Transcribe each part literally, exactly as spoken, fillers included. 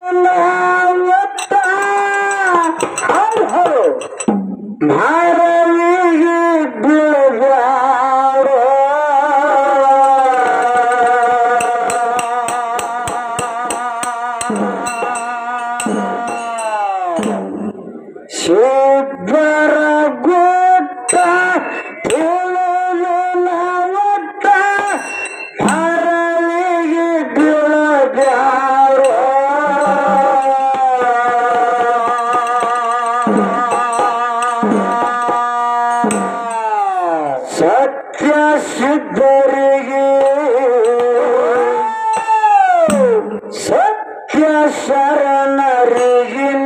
ಸತ್ಯ ಸಿದ್ಧರಿಗೆ ಸತ್ಯ ಶರಣರಿಗೆ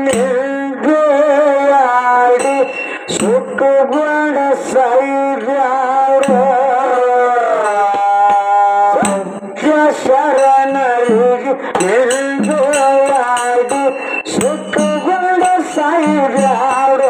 ನಿರ್ದಯಾಡಿ ಸುಖಗೊಂಡ ಸೈದ್ಯಾರ ಸತ್ಯ ಶರಣರಿಗೆ ನಿರ್ದಯಾಡಿ ಸುಖಗೊಂಡ ಸೈದ್ಯಾರ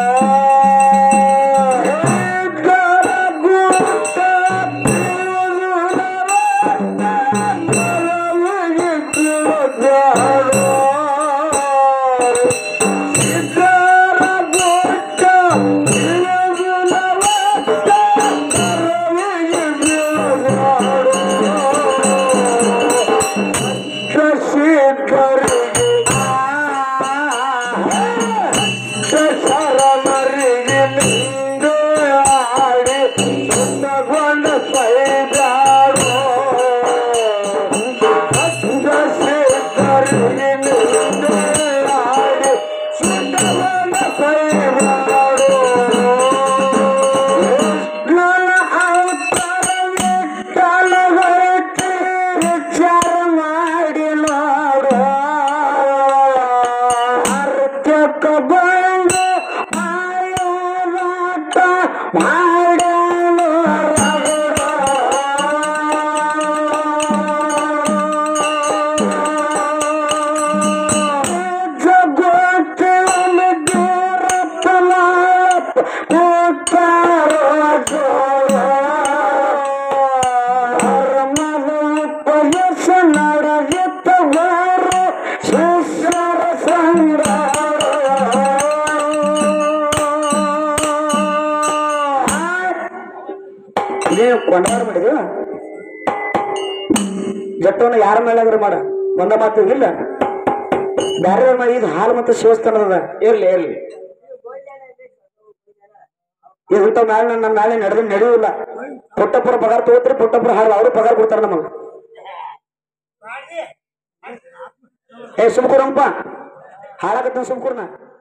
ಕೊಂಡಾರ ಮಾಡಿದ್ವ ಜಟ್ಟವನ್ನ ಯಾರ ಮೇಲಾದ್ರೂ ಮಾಡ ಒಂದ ಮಾತು ಇಲ್ಲ ಬ್ಯಾರೆ ಮಾಡಿ ಇದು ಹಾಲು ಮತ್ತು ಶಿವಸ್ಥಾನದ ಇರ್ಲಿ ಇರ್ಲಿ ಇಂಥ ಮ್ಯಾಲ ನನ್ನ ನಾಳೆ ನಡೆದ್ರೆ ನಡೆಯುವುದಿಲ್ಲ. ಪುಟ್ಟಪ್ಪರ ಪಗಾರ ತಗೋತ್ರಿ, ಪುಟ್ಟಪ್ಪರ ಹಾಲು ಅವರು ಪಗಾರ ಕೊಡ್ತಾರ ನಮಗ. ಏ ಸುಮ್ಕೂರಪ್ಪ, ಹಾಳಾಗತ್ತ ಸುಮ್ಕೂರ್ನ.